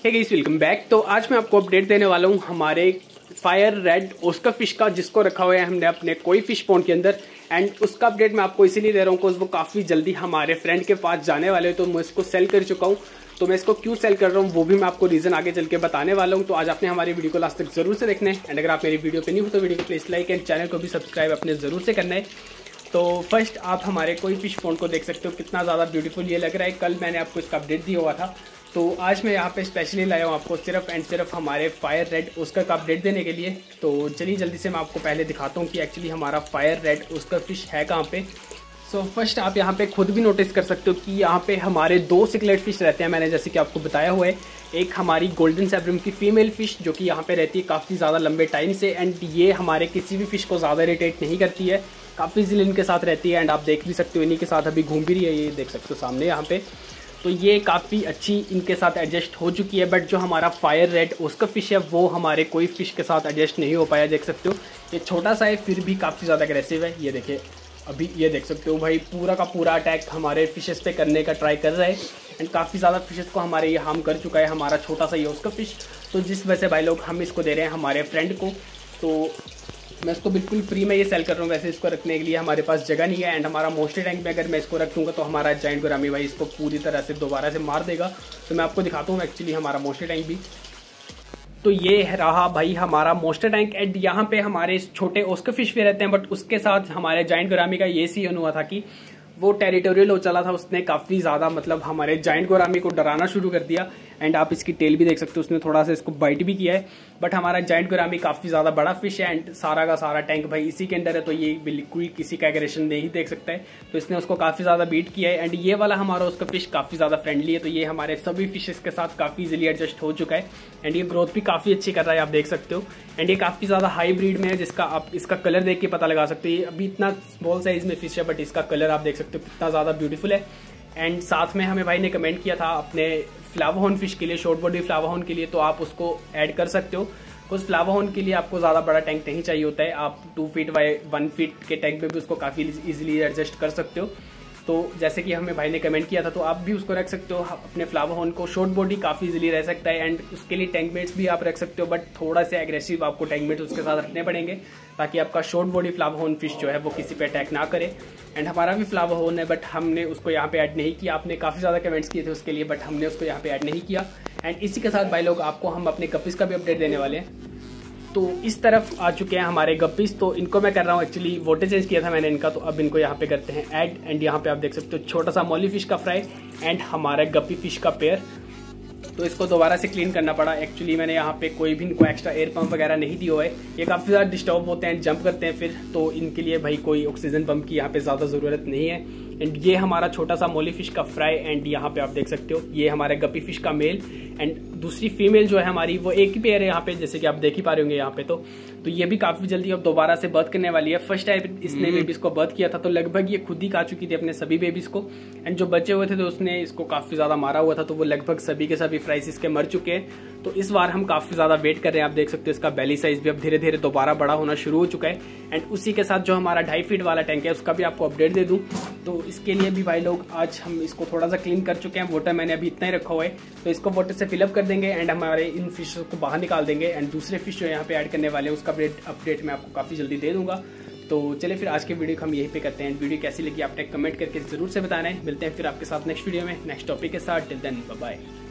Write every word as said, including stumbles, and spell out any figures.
Hey guys, welcome back. तो आज मैं आपको अपडेट देने वाला हूँ हमारे फायर रेड ओस्कर फिश का, जिसको रखा हुआ है हमने अपने कोई फिश पॉन्ड के अंदर। एंड उसका अपडेट मैं आपको इसीलिए दे रहा हूँ बिकॉज वो काफ़ी जल्दी हमारे फ्रेंड के पास जाने वाले हैं। तो मैं इसको सेल कर चुका हूँ, तो मैं इसको क्यों सेल कर रहा हूँ वो भी मैं आपको रीज़न आगे चल के बताने वाला हूँ। तो आज आपने हमारी वीडियो को लास्ट तक जरूर से देखना है। एंड अगर आप मेरी वीडियो पे नहीं हो तो वीडियो को प्लीज़ लाइक एंड चैनल को भी सब्सक्राइब अपने ज़रूर से करना है। तो फर्स्ट आप हमारे कोई फिश पॉन्ड को देख सकते हो, कितना ज़्यादा ब्यूटीफुल ये लग रहा है। कल मैंने आपको इसका अपडेट दिया हुआ था, तो आज मैं यहाँ पे स्पेशली लाया हूँ आपको सिर्फ एंड सिर्फ हमारे फायर रेड ओस्कर का अपडेट देने के लिए। तो चलिए जल्दी से मैं आपको पहले दिखाता हूँ कि एक्चुअली हमारा फायर रेड ओस्कर फिश है कहाँ पे। सो so, फर्स्ट आप यहाँ पे खुद भी नोटिस कर सकते हो कि यहाँ पे हमारे दो सिकलेट फिश रहते हैं, मैंने जैसे कि आपको बताया हुआ है। एक हमारी गोल्डन सैब्रम की फीमेल फिश जो कि यहाँ पे रहती है काफ़ी ज़्यादा लंबे टाइम से, एंड ये हमारे किसी भी फिश को ज़्यादा इरिटेट नहीं करती है, काफ़ी जिल इनके साथ रहती है। एंड आप देख भी सकते हो इन्हीं के साथ अभी घूम भी रही है, ये देख सकते हो सामने यहाँ पे। तो ये काफ़ी अच्छी इनके साथ एडजस्ट हो चुकी है। बट जो हमारा फायर रेड ओस्कर फिश है वो हमारे कोई फिश के साथ एडजस्ट नहीं हो पाया। देख सकते हो ये छोटा सा है फिर भी काफ़ी ज़्यादा अग्रेसिव है। ये देखिए अभी ये देख सकते हो भाई, पूरा का पूरा अटैक हमारे फिशेस पे करने का ट्राई कर रहा है। एंड काफ़ी ज़्यादा फिशेस को हमारे ये हार्म कर चुका है हमारा छोटा सा ये ओस्कर फिश। तो जिस वजह से भाई लोग हम इसको दे रहे हैं हमारे फ्रेंड को। तो मैं इसको बिल्कुल फ्री में ये सेल कर रहा हूँ। वैसे इसको रखने के लिए हमारे पास जगह नहीं है। एंड हमारा मोस्टली टैंक में अगर मैं इसको रख दूँगा तो हमारा जाइंट गोरामी भाई इसको पूरी तरह से दोबारा से मार देगा। तो मैं आपको दिखाता हूँ एक्चुअली हमारा मोस्टली टैंक भी। तो ये रहा भाई हमारा मोस्टर टैंक। एंड यहाँ पे हमारे छोटे ओस्कर फिश भी रहते हैं, बट उसके साथ हमारे जाइंट गोरामी का ये सीन हुआ था कि वो टेरिटोरियल हो चला था। उसने काफ़ी ज़्यादा मतलब हमारे जाइंट गोरामी को डराना शुरू कर दिया। एंड आप इसकी टेल भी देख सकते हो, उसने थोड़ा सा इसको बाइट भी किया है। बट हमारा जाइंट गोरामी काफ़ी ज़्यादा बड़ा फिश है एंड सारा का सारा टैंक भाई इसी के अंदर है, तो ये बिल्कुल किसी का एग्रेशन नहीं देख सकता है। तो इसने उसको काफ़ी ज़्यादा बीट किया है। एंड ये वाला हमारा उसका फिश काफ़ी ज़्यादा फ्रेंडली है, तो ये हमारे सभी फिशेस के साथ काफ़ी इजीली एडजस्ट हो चुका है। एंड ये ग्रोथ भी काफ़ी अच्छी कर रहा है, आप देख सकते हो। एंड ये काफ़ी ज़्यादा हाई ब्रीड में है, जिसका आप इसका कलर देख के पता लगा सकते हो। अभी इतना स्मॉल साइज में फिश है बट इसका कलर आप देख सकते हो कितना ज़्यादा ब्यूटीफुल है। एंड साथ में हमें भाई ने कमेंट किया था अपने फ्लावरहॉर्न फिश के लिए, शॉर्ट बॉडी फ्लावरहॉर्न के लिए, तो आप उसको ऐड कर सकते हो। कुछ फ्लावरहॉर्न के लिए आपको ज़्यादा बड़ा टैंक नहीं चाहिए होता है, आप two feet by one feet के टैंक में भी उसको काफ़ी इजीली एडजस्ट कर सकते हो। तो जैसे कि हमें भाई ने कमेंट किया था, तो आप भी उसको रख सकते हो अपने फ्लावरहॉर्न को। शॉर्ट बॉडी काफ़ी इजीली रह सकता है एंड उसके लिए टैंक मेट्स भी आप रख सकते हो, बट थोड़ा सा एग्रेसिव आपको टैंक मेट्स उसके साथ रखने पड़ेंगे ताकि आपका शॉर्ट बॉडी फ्लावरहॉर्न फिश जो है वो किसी पे अटैक ना करे। एंड हमारा भी फ्लावरहॉर्न है बट हमने उसको यहाँ पे ऐड नहीं किया। आपने काफ़ी ज़्यादा कमेंट्स किए थे उसके लिए, बट हमने उसको यहाँ पे ऐड नहीं किया। एंड इसी के साथ भाई लोग आपको हम अपने गप्पीज का भी अपडेट देने वाले हैं। तो इस तरफ आ चुके हैं हमारे गप्पीज, तो इनको मैं कर रहा हूँ एक्चुअली वाटर चेंज किया था मैंने इनका, तो अब इनको यहाँ पे करते हैं ऐड। एंड यहाँ पे आप देख सकते हो छोटा सा मॉली फिश का फ्राई एंड हमारा गप्पी फिश का पेयर। तो इसको दोबारा से क्लीन करना पड़ा। एक्चुअली मैंने यहाँ पे कोई भी इनको एक्स्ट्रा एयर पंप वगैरह नहीं दिया हुआ है। ये काफ़ी ज़्यादा डिस्टर्ब होते हैं, जंप करते हैं फिर, तो इनके लिए भाई कोई ऑक्सीजन पंप की यहाँ पे ज़्यादा ज़रूरत नहीं है। एंड ये हमारा छोटा सा मोली फिश का फ्राई। एंड यहाँ पे आप देख सकते हो ये हमारे गप्पी फिश का मेल एंड दूसरी फीमेल जो है हमारी वो एक ही पेयर है यहाँ पे, जैसे कि आप देख ही पा रहे होंगे यहाँ पे। तो तो ये भी काफ़ी जल्दी अब दोबारा से बर्थ करने वाली है। फर्स्ट टाइम इसने बेबीज को बर्थ किया था तो लगभग ये खुद ही खा चुकी थी अपने सभी बेबीज को। एंड जो बचे हुए थे तो उसने इसको काफ़ी ज़्यादा मारा हुआ था, तो वो लगभग सभी के सभी फ्राइज इसके मर चुके हैं। तो इस बार हम काफ़ी ज़्यादा वेट कर रहे हैं। आप देख सकते हो इसका बेली साइज भी अब धीरे धीरे दोबारा बड़ा होना शुरू हो चुका है। एंड उसी के साथ जो हमारा ढाई फीट वाला टैंक है उसका भी आपको अपडेट दे दूँ। तो इसके लिए भी भाई लोग आज हम इसको थोड़ा सा क्लीन कर चुके हैं। वाटर मैंने अभी इतना ही रखा हुआ है, तो इसको वाटर से फिलअप कर देंगे एंड हमारे इन फिश को बाहर निकाल देंगे। एंड दूसरे फिश जो यहाँ पे ऐड करने वाले हैं उसका अपडेट मैं आपको काफ़ी जल्दी दे दूंगा। तो चलिए फिर आज के वीडियो को हम यहीं पे करते हैं। वीडियो कैसी लगी आपने कमेंट करके जरूर से बताना है। मिलते हैं फिर आपके साथ नेक्स्ट वीडियो में नेक्स्ट टॉपिक के साथ। Till then bye bye.